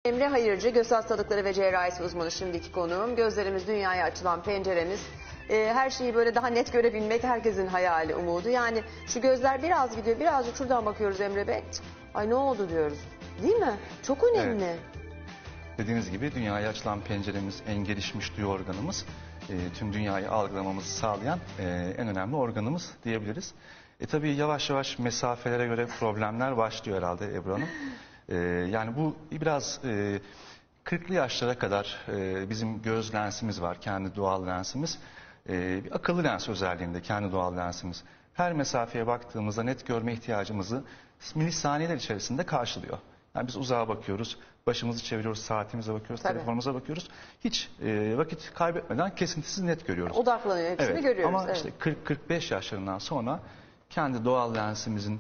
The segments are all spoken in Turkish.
Emre Hayırcı, göz hastalıkları ve cerrahisi uzmanı şimdiki konuğum. Gözlerimiz dünyaya açılan penceremiz. Her şeyi böyle daha net görebilmek herkesin hayali, umudu. Yani şu gözler biraz gidiyor, birazcık şuradan bakıyoruz Emre Bey. Cık, ay ne oldu diyoruz. Değil mi? Çok önemli. Evet. Dediğiniz gibi dünyaya açılan penceremiz, en gelişmiş duyu organımız, tüm dünyayı algılamamızı sağlayan en önemli organımız diyebiliriz. Tabii yavaş yavaş mesafelere göre problemler başlıyor herhalde Ebru Hanım. Yani bu biraz 40'lı yaşlara kadar bizim göz lensimiz var, kendi doğal lensimiz. Bir akıllı lens özelliğinde kendi doğal lensimiz. Her mesafeye baktığımızda net görme ihtiyacımızı milisaniyeler içerisinde karşılıyor. Yani biz uzağa bakıyoruz, başımızı çeviriyoruz, saatimize bakıyoruz, Tabii. telefonumuza bakıyoruz. Hiç vakit kaybetmeden kesintisiz net görüyoruz. Odaklanıyor, hepsini görüyoruz. Ama evet. işte 40-45 yaşlarından sonra kendi doğal lensimizin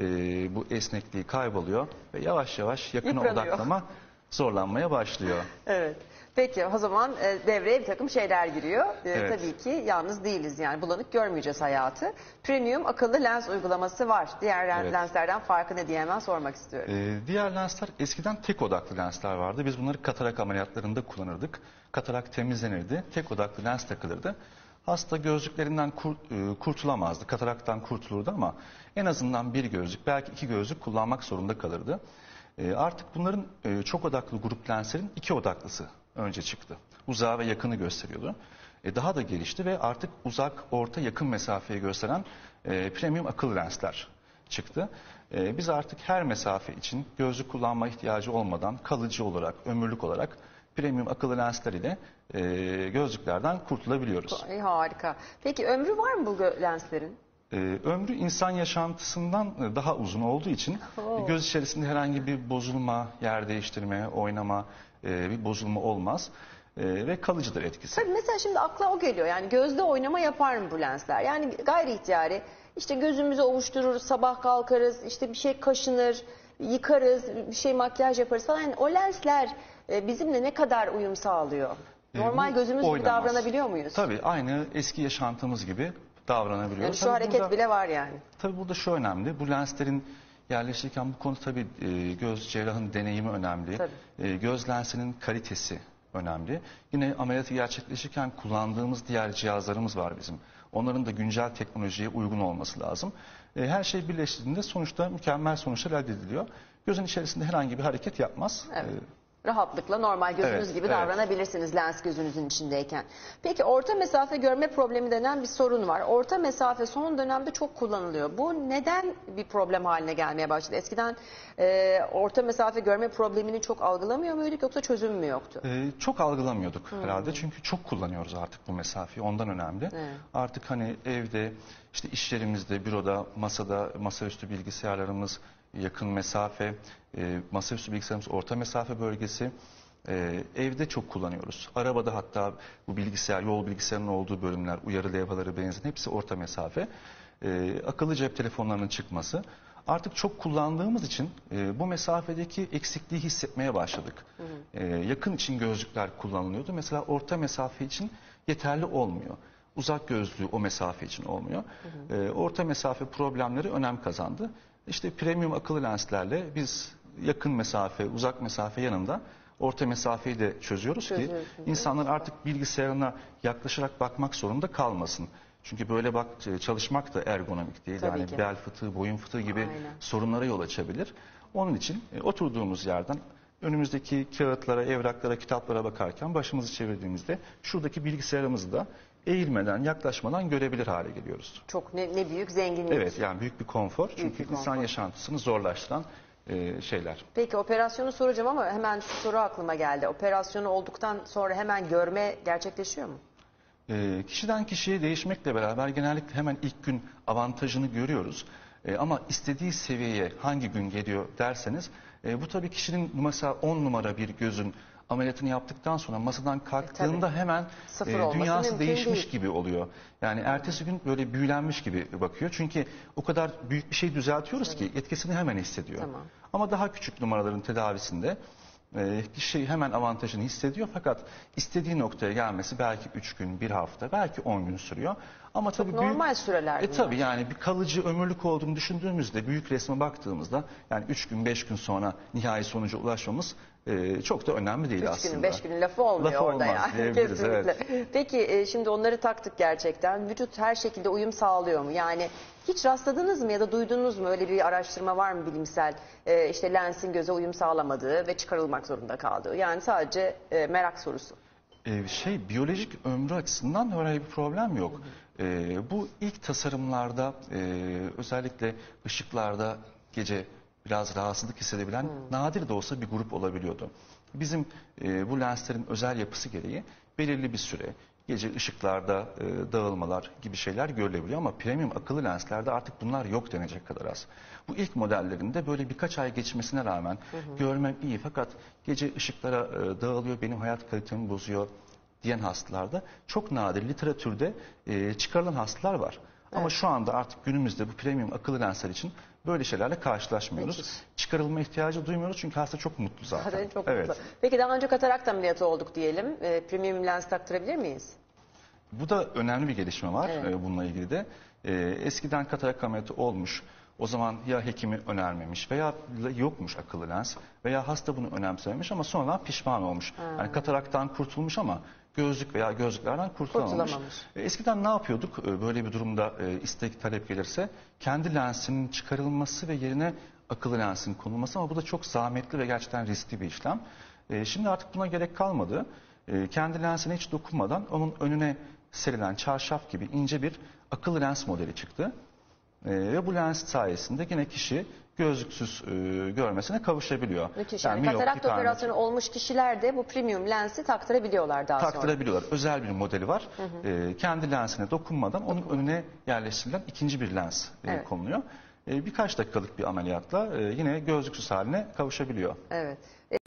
bu esnekliği kayboluyor ve yavaş yavaş yakına Yıpranıyor. odaklama zorlanmaya başlıyor. Evet. Peki o zaman devreye bir takım şeyler giriyor. Evet. Tabii ki yalnız değiliz, yani bulanık görmeyeceğiz hayatı. Premium akıllı lens uygulaması var. Diğer Evet. lenslerden farkı ne diye hemen sormak istiyorum. Diğer lensler eskiden tek odaklı lensler vardı. Biz bunları katarak ameliyatlarında kullanırdık. Katarak temizlenirdi. Tek odaklı lens takılırdı. Hasta gözlüklerinden kurtulamazdı. Kataraktan kurtulurdu ama en azından bir gözlük, belki iki gözlük kullanmak zorunda kalırdı. Artık bunların çok odaklı grup lenslerin iki odaklısı önce çıktı. Uzağı ve yakını gösteriyordu. Daha da gelişti ve artık uzak, orta, yakın mesafeyi gösteren premium akıllı lensler çıktı. Biz artık her mesafe için gözlük kullanma ihtiyacı olmadan kalıcı olarak, ömürlük olarak premium akıllı lensler ile gözlüklerden kurtulabiliyoruz. Ay, harika. Peki ömrü var mı bu lenslerin? Ömrü insan yaşantısından daha uzun olduğu için göz içerisinde herhangi bir bozulma, yer değiştirme, oynama, bir bozulma olmaz ve kalıcıdır etkisi. Tabii mesela şimdi akla o geliyor. Yani gözde oynama yapar mı bu lensler? Yani gayri ihtiyari işte gözümüzü ovuştururuz, sabah kalkarız, işte bir şey kaşınır, yıkarız, bir şey makyaj yaparız falan. Yani o lensler bizimle ne kadar uyum sağlıyor? Normal Bu gözümüz gibi oynamaz. davranabiliyor muyuz? Tabii aynı eski yaşantımız gibi davranabiliyoruz. Yani şu Tabii hareket burada, bile var yani. tabii burada şu önemli, bu lenslerin yerleştirirken bu konu tabii göz cerrahın deneyimi önemli. Göz lensinin kalitesi önemli. Yine ameliyatı gerçekleşirken kullandığımız diğer cihazlarımız var bizim. Onların da güncel teknolojiye uygun olması lazım. Her şey birleştiğinde sonuçta mükemmel sonuçlar elde ediliyor. Gözün içerisinde herhangi bir hareket yapmaz. Evet. Rahatlıkla normal gözünüz Evet, gibi evet. davranabilirsiniz lens gözünüzün içindeyken. Peki orta mesafe görme problemi denen bir sorun var. Orta mesafe son dönemde çok kullanılıyor. Bu neden bir problem haline gelmeye başladı? Eskiden orta mesafe görme problemini çok algılamıyor muyduk, yoksa çözüm mü yoktu? Çok algılamıyorduk herhalde çünkü çok kullanıyoruz artık bu mesafeyi, ondan önemli. Evet. Artık hani evde, işte iş yerimizde, büroda, masada, masaüstü bilgisayarlarımız, yakın mesafe, masaüstü bilgisayarımız orta mesafe bölgesi, evde çok kullanıyoruz. Arabada hatta bu bilgisayar, yol bilgisayarının olduğu bölümler, uyarı levhaları, benzin hepsi orta mesafe. Akıllı cep telefonlarının çıkması. Artık çok kullandığımız için bu mesafedeki eksikliği hissetmeye başladık. Yakın için gözlükler kullanılıyordu. Mesela orta mesafe için yeterli olmuyor. Uzak gözlüğü o mesafe için olmuyor. Orta mesafe problemleri önem kazandı. İşte premium akıllı lenslerle biz yakın mesafe, uzak mesafe yanında orta mesafeyi de çözüyoruz ki insanlar artık bilgisayarına yaklaşarak bakmak zorunda kalmasın. Çünkü böyle çalışmak da ergonomik değil. Tabii yani ki. bel fıtığı, boyun fıtığı gibi Aynen. sorunlara yol açabilir. Onun için oturduğumuz yerden önümüzdeki kağıtlara, evraklara, kitaplara bakarken başımızı çevirdiğimizde şuradaki bilgisayarımızı da eğilmeden, yaklaşmadan görebilir hale geliyoruz. Çok ne büyük zenginlik. Evet, yani büyük bir konfor. Çünkü bir konfor. insan yaşantısını zorlaştıran şeyler. Peki operasyonu soracağım ama hemen şu soru aklıma geldi. Operasyonu olduktan sonra hemen görme gerçekleşiyor mu? Kişiden kişiye değişmekle beraber genellikle hemen ilk gün avantajını görüyoruz. Ama istediği seviyeye hangi gün geliyor derseniz, bu tabii kişinin mesela 10 numara bir gözün ameliyatını yaptıktan sonra masadan kalktığında hemen Sıfır olması dünyası mümkün değişmiş değil. gibi oluyor. Yani ertesi gün böyle büyülenmiş gibi bakıyor. Çünkü o kadar büyük bir şey düzeltiyoruz ki etkisini hemen hissediyor. Tamam. Ama daha küçük numaraların tedavisinde kişi hemen avantajını hissediyor, fakat istediği noktaya gelmesi belki 3 gün, 1 hafta, belki 10 gün sürüyor. Ama tabii Normal süreler bunlar. tabii yani bir kalıcı ömürlük olduğunu düşündüğümüzde, büyük resme baktığımızda yani 3 gün 5 gün sonra nihai sonuca ulaşmamız çok da önemli değil 3 aslında. günün 5 günün lafı olmuyor Lafı orada olmaz yani. diyebiliriz, Kesinlikle. evet. Peki şimdi onları taktık gerçekten. Vücut her şekilde uyum sağlıyor mu? Yani hiç rastladınız mı ya da duydunuz mu, öyle bir araştırma var mı bilimsel? İşte lensin göze uyum sağlamadığı ve çıkarılmak zorunda kaldığı. Yani sadece merak sorusu. Biyolojik ömrü açısından öyle bir problem yok. Bu ilk tasarımlarda özellikle ışıklarda gece biraz rahatsızlık hissedebilen nadir de olsa bir grup olabiliyordu. Bizim bu lenslerin özel yapısı gereği belirli bir süre gece ışıklarda dağılmalar gibi şeyler görülebiliyor ama premium akıllı lenslerde artık bunlar yok denecek kadar az. Bu ilk modellerinde böyle birkaç ay geçmesine rağmen görmem iyi fakat gece ışıklara dağılıyor, benim hayat kalitemi bozuyor diyen hastalarda çok nadir literatürde çıkarılan hastalar var. Ama şu anda artık günümüzde bu premium akıllı lensler için böyle şeylerle karşılaşmıyoruz. Müthiş. Çıkarılma ihtiyacı duymuyoruz çünkü hasta çok mutlu zaten. Zaten çok Evet. mutlu. Peki daha önce katarakt ameliyatı olduk diyelim. Premium lens taktırabilir miyiz? Bu da önemli bir gelişme var Evet. bununla ilgili de. Eskiden katarak ameliyatı olmuş. O zaman ya hekimi önermemiş veya yokmuş akıllı lens veya hasta bunu önemsememiş ama sonradan pişman olmuş. Yani kataraktan kurtulmuş ama gözlük veya gözlüklerden kurtulamamış. Eskiden ne yapıyorduk? Böyle bir durumda istek talep gelirse kendi lensinin çıkarılması ve yerine akıllı lensin konulması ama bu da çok zahmetli ve gerçekten riskli bir işlem. Şimdi artık buna gerek kalmadı. Kendi lensine hiç dokunmadan onun önüne serilen çarşaf gibi ince bir akıllı lens modeli çıktı. Ve bu lens sayesinde yine kişi gözlüksüz görmesine kavuşabiliyor. Müthiş. Yani Yani miyop, katarakt hipermetrik operasyonu olmuş kişiler de bu premium lensi taktırabiliyorlar daha sonra. taktırabiliyorlar. Özel bir modeli var. Kendi lensine dokunmadan onun önüne yerleştirilen ikinci bir lens Evet. konuluyor. Birkaç dakikalık bir ameliyatla yine gözlüksüz haline kavuşabiliyor. Evet.